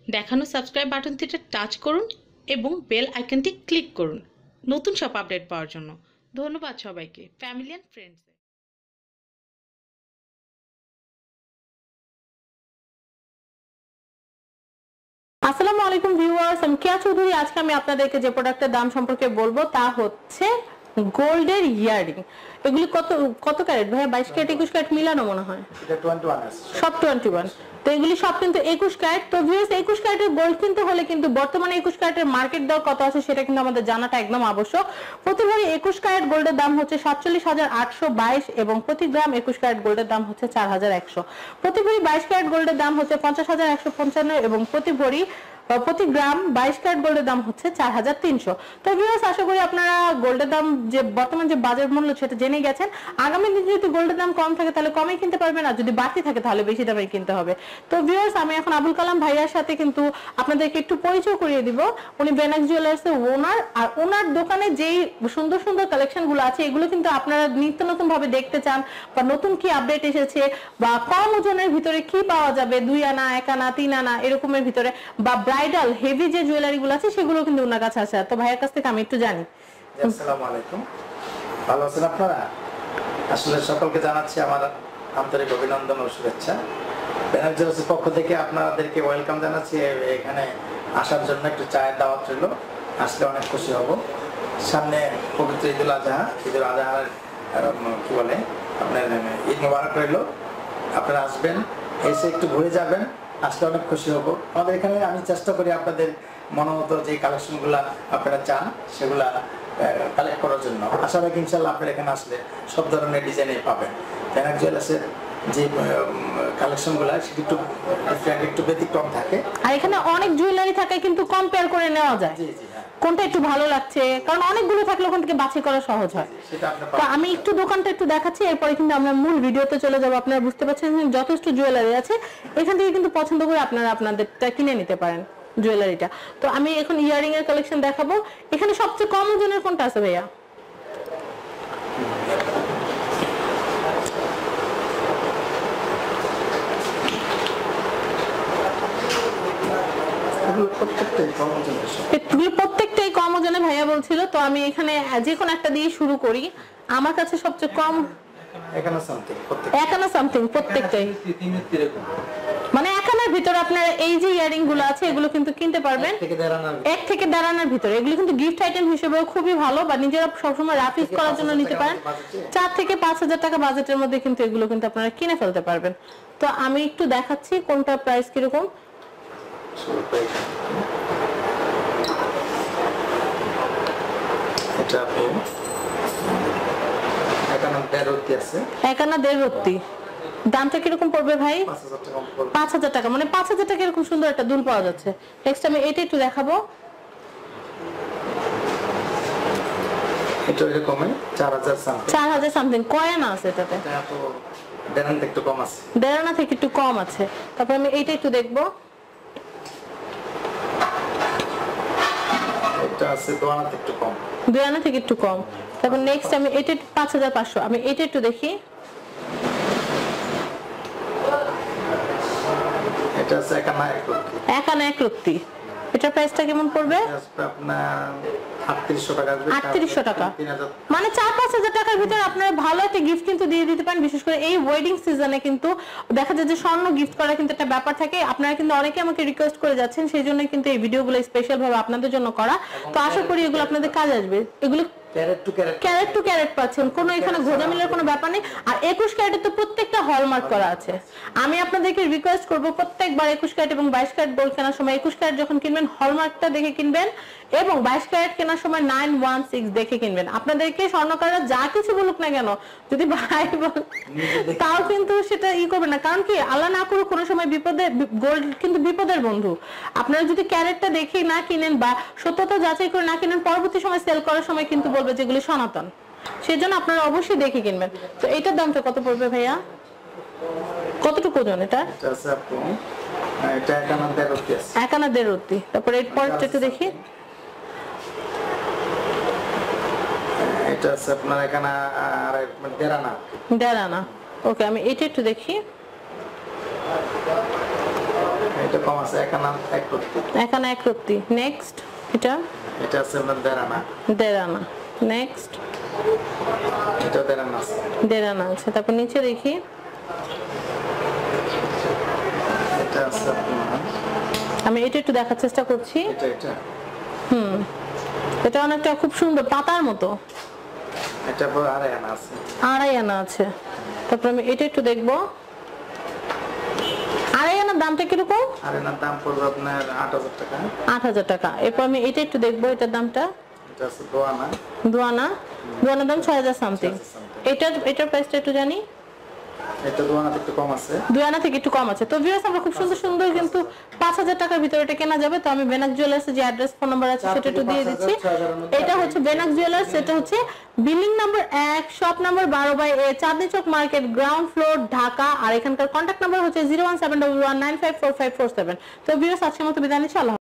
দেখানো subscribe বাটনটিতে touch করুন এবং বেল আইকনটি ক্লিক করুন নতুন সব আপডেট পাওয়ার জন্য। ধন্যবাদ সবাইকে, ফ্যামিলি অ্যান্ড ফ্রেন্ডস। আসসালামু আলাইকুম ভিউয়ার্স, আমি কেয়া চৌধুরী। আজকে আমি আপনাদেরকে যে প্রোডাক্টের দাম সম্পর্কে বলবো তা হচ্ছে গোল্ডের ইয়ারিং। এগুলি কত কত ক্যারেট ভাইয়া? 22 ক্যারেট 21 ক্যারেট মিলানো মনে হয়, এটা 21 আছে সব 21। তো এগুলি সব কিন্তু 21 ক্যারেট। তো ভিউয়ার্স, 21 ক্যারেটের গোল্ড কিনতে হলে কিন্তু বর্তমানে 21 ক্যারেটের মার্কেট দর কত আছে সেটা কিন্তু আমাদের জানাটা একদম আবশ্যক। প্রতি ভরি 21 ক্যারেট গোল্ডের দাম হচ্ছে 47,822 এবং প্রতি গ্রাম 21 ক্যারেট গোল্ডের দাম হচ্ছে 4100। প্রতি ভরি 22 ক্যারেট গোল্ডের দাম হচ্ছে 50,155 এবং প্রতি ভরি প্রতি গ্রাম 22 ক্যারেট গোল্ডের দাম হচ্ছে 4300। তো ভিউয়ার্স, আশা করি আপনারা গোল্ডের দাম যে বর্তমান যে বাজার মূল্য সেটা জেনে গেছেন। আগামী দিনে যদি গোল্ডের দাম কম থাকে তাহলে কমই কিনতে পারবেন, আর যদি বাড়তি থাকে তাহলে বেশি দামে কিনতে হবে। তো ভিউয়ার্স, আমি এখন আবুল কালাম ভাইয়ার সাথে কিন্তু আপনাদেরকে একটু পরিচয় করিয়ে দিব। উনি বেনাক জুয়েলার্স এর ওনার, আর ওনার দোকানে যেই সুন্দর সুন্দর কালেকশন গুলো আছে এগুলো কিন্তু আপনারা নিত্য নতুন ভাবে দেখতে চান, বা নতুন কি আপডেট এসেছে, বা কম ওজনের ভিতরে কি পাওয়া যাবে, 2 আনা 1 আনা 3 আনা এরকমের ভিতরে, বা ব্রাইডাল হেভি যে জুয়েলারি গুলো আছে সেগুলো কিন্তু ওনার কাছে আছে। তো ভাইয়ের কাছ থেকে আমি একটু জানি। আসসালামু আলাইকুম, ভালো আছেন আপনারা? আসলে সকলকে জানাচ্ছি আমার আন্তরিক অভিনন্দন ও শুভেচ্ছা। বেনাক জুয়েলার্সের পক্ষ থেকে আপনাদেরকে ওয়েলকাম জানাচ্ছি। এখানে আসার জন্য একটু চায়ের দাওয়াত রইল, আসলে অনেক খুশি হব। সামনে পবিত্র ঈদুল আজহা, ঈদুল আজহার কি বলে আপনার ঈদ মোবারক রইল। আপনারা আসবেন, এসে একটু ঘুরে যাবেন, আসলে অনেক খুশি হব। আমাদের এখানে আমি চেষ্টা করি আপনাদের মনোমতো যে কালেকশনগুলো আপনারা চান সেগুলা কালেক্ট করার জন্য। আশা রাখি ইনশাল্লাহ আপনারা এখানে আসলে সব ধরনের ডিজাইনই পাবেন। বেনাক জুয়েলার্সের যে কালেকশনগুলো সেটা একটু ডিফারেন্ট, একটু ব্যতিক্রম থাকে। আর এখানে অনেক জুয়েলারি থাকে কিন্তু কম্পেয়ার করে নেওয়া যায় জি জি, হ্যাঁ, কোনটা একটু ভালো লাগছে, কারণ অনেকগুলো থাকলে ওখান থেকে বাছাই করা সহজ হয়। সেটা আপনার তো আমি একটু দোকানটা একটু দেখাচ্ছি, এরপরে কিন্তু আমরা মূল ভিডিওতে চলে যাব। আপনারা বুঝতে পারছেন যথেষ্ট জুয়েলারি আছে, এখান থেকে কিন্তু পছন্দ করে আপনারা আপনাদেরটা কিনে নিতে পারেন জুয়েলারিটা। তো আমি এখন ইয়ারিং এর কালেকশন দেখাবো। এখানে সবচেয়ে কম ওজনের কোনটা আছে ভাইয়া? প্রত্যেকটাই কম ওজনে ভাইয়া বলছিল। তো আমি এখানে যে কোনো একটা দিয়ে শুরু করি। আমার কাছে সবচেয়ে কম 1 আনা সামথিং প্রত্যেকটাই, মানে 1 আনার ভিতরে আপনারা এই যে ইয়ারিং গুলো আছে এগুলো কিন্তু কিনতে পারবেন 1 থেকে 1.5 আনার ভিতরে। এগুলো কিন্তু গিফট আইটেম হিসেবেও খুবই ভালো, বা নিজেরা সবসময় রাফিজ করার জন্য নিতে পারেন। 4 থেকে 5,000 টাকা বাজেটের মধ্যে কিন্তু এগুলো কিন্তু আপনারা কিনে ফেলতে পারবেন। তো আমি একটু দেখাচ্ছি কোনটা প্রাইস কিরকম। এটা আপনি 1 আনা 1.5 রত্তি আছে। 1 আনা 1.5 রত্তি দামটা কিরকম পড়বে ভাই? 5,000 টাকা। মানে 5,000 টাকা এরকম সুন্দর একটা দুল পাওয়া যাচ্ছে। নেক্সট আমি এটা একটু দেখাবো। এটা এরকম 4,000 সামথিং। 4,000 সামথিং। কয় আনা আছে এটাতে? এটা তো 1.5 আনা থেকে একটু কম আছে। 1.5 আনা থেকে একটু কম আছে। তারপর আমি এইটা একটু দেখবো। এটা আছে 2 আনা থেকে একটু কম। 2 আনা থেকে একটু কম। তারপর নেক্সট আমি এটা 5,500। আমি এটা একটু দেখি। এটা আছে 1 আনা 1 রত্তি। 1 আনা 1 রত্তি। এটার প্রাইসটা কেমন পড়বে? আপনার 3800 টাকা আসবে। 3800 টাকা। 3000। মানে 4-5,000 টাকার ভিতরে আপনারা ভালো একটা গিফট কিন্তু দিয়ে দিতে পারেন। বিশেষ করে এই ওয়েডিং সিজনে কিন্তু দেখা যায় যে স্বর্ণ গিফট করা কিন্তু একটা ব্যাপার থাকে। আপনারা কিন্তু অনেকে আমাকে রিকোয়েস্ট করে যাচ্ছেন, সেই জন্য কিন্তু এই ভিডিওগুলো স্পেশাল ভাবে আপনাদের জন্য করা। তো আশা করি এগুলো আপনাদের কাজে আসবে। এগুলো ক্যারেট টু ক্যারেট পাচ্ছেন, কোনো এখানে ঘোরামিলের কোনো ব্যাপার নেই। আর 21 ক্যারেটের তো প্রত্যেকটা হলমার্ক করা আছে। আমি আপনাদেরকে রিকোয়েস্ট করব প্রত্যেকবার 21 ক্যারেট এবং 22 ক্যারেট গোল্ড কেনার সময় 21 ক্যারেট যখন কিনবেন হলমার্কটা দেখে কিনবেন, এবং 22 ক্যারেট কেনার সময় 916 দেখে কিনবেন। আপনাদেরকে স্বর্ণকাররা যা কিছু বলুক না কেন, যদি ভাই তাও কিন্তু সেটা করবেন না। কারণ কি, আল্লাহ না করুক কোনো সময় বিপদে, গোল্ড কিন্তু বিপদের বন্ধু। আপনারা যদি ক্যারেটটা দেখে না কিনেন বা সত্যতা যাচাই করে না কিনেন, পরবর্তী সময় সেল করার সময় কিন্তু বলবে যেগুলো সনাতন। সেজন্য আপনারা অবশ্যই দেখে কিনবেন। তো এইটার দামটা কত পড়বে ভাইয়া? কতটুকু ওজন এটা? এটা আছে আপনি এটা 1 আনা 1.5 রত্তি আছে। 1 আনা 1.5 রত্তি। তারপর এর পরেরটা একটু দেখি। এটা আছে আপনার 1 আনা আর 1.5 আনা। 1.5 আনা। ওকে, আমি এটা একটু দেখি। এটা কম আছে, এখানে এক রত্তি। এখানে এক রত্তি। নেক্সট এটা এটা আছে আপনার দেড়ানা। দেড়ানা। নেক্সট এটা দেড়ানা আছে। দেড়ানা আছে। তারপর নিচে দেখি, এটা আছে আপনার, আমি এটা একটু দেখার চেষ্টা করছি। এটা এটা অনেকটা খুব সুন্দর পাতার মতো। এটা পর আড়াই আনা আছে। আড়াই আনা আছে। তারপর আমি এটা একটু দেখবো, আড়াই আনার দামটা কিরকম? আড়াইনার দাম পড়বে আপনার 8,000 টাকা। 8,000 টাকা। এরপর আমি এটা একটু দেখবো, এটার দামটা এটা আছে দোয়ানা। দোয়ানার দাম 6,000 সামথিং। এটার প্রাইসটা একটু জানি। এটা দোয়ানাতে একটু কম আছে। 2 আনা থেকে একটু কম আছে। তো ভিউয়ার্স, আমরা খুব সুন্দর সুন্দর কিন্তু 5,000 টাকার ভিতরে এটা কেনা যাবে। তো আমি বেনাক জুয়েলার্সের যে অ্যাড্রেস ফোন নাম্বার আছে সেটা একটু দিয়ে দিচ্ছি। এটা হচ্ছে বেনাক জুয়েলার্স, এটা হচ্ছে building number 1, shop number 12/A, Chandni Chowk market, ground floor, Dhaka. আর এখানকার কন্ট্যাক্ট নাম্বার হচ্ছে 01711954547। তো ভিউয়ার্স, আজকের মতো বিদায় নিচ্ছি। আল্লাহ।